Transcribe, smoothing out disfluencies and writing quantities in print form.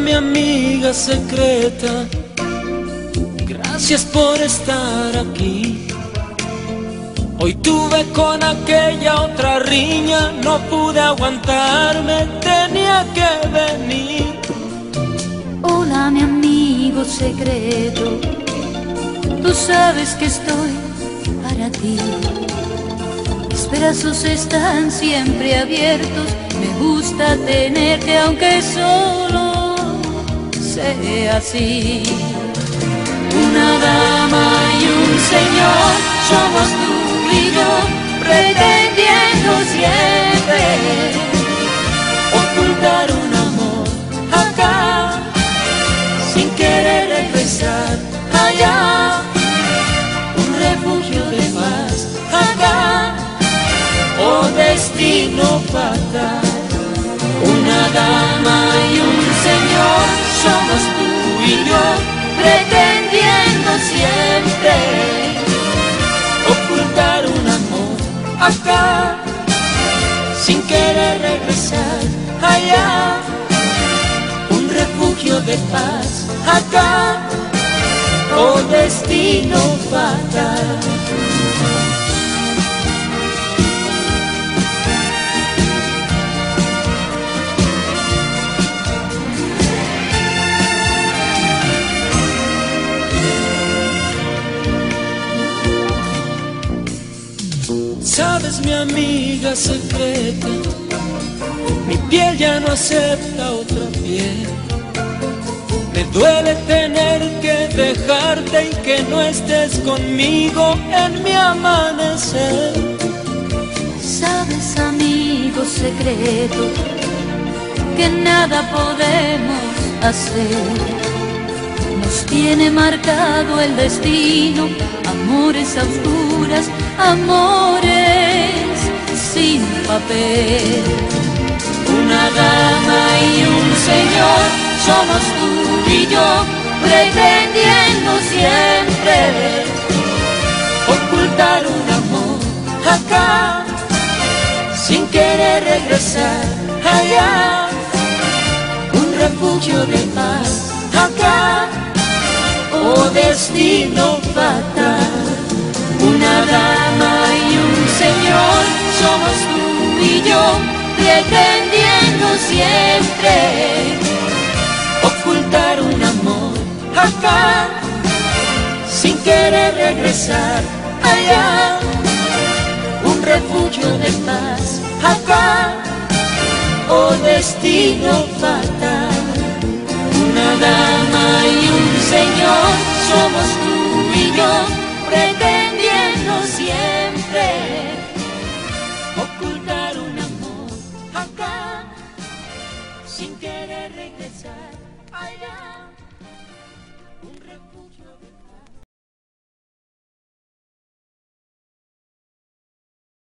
mi amiga secreta, gracias por estar aquí. Hoy tuve con aquella otra riña, no pude aguantarme, tenía que venir. Hola mi amigo secreto, tú sabes que estoy para ti. Mis brazos están siempre abiertos, me gusta tenerte aunque solo sea así. Una dama y un señor, somos tú y yo, pretendiendo siempre ocultar un amor acá, sin querer regresar allá, un refugio de paz acá, oh destino fatal. Una dama y un señor, somos tú y yo, pretendiendo siempre ocultar un amor acá, sin querer regresar allá, un refugio de paz acá, oh destino fatal. Sabes, mi amiga secreta, mi piel ya no acepta otra piel. Me duele tener que dejarte y que no estés conmigo en mi amanecer. Sabes, amigo secreto, que nada podemos hacer. Nos tiene marcado el destino, amores a oscuras, amores sin papel. Una dama y un señor, somos tú y yo, pretendiendo siempre ocultar un amor acá, sin querer regresar allá, un refugio de paz acá, oh destino fatal. Una dama y un señor, somos tú y yo, pretendiendo siempre ocultar un amor acá, sin querer regresar allá, un refugio de paz acá, oh destino fatal. Una dama y un señor, somos tú y yo,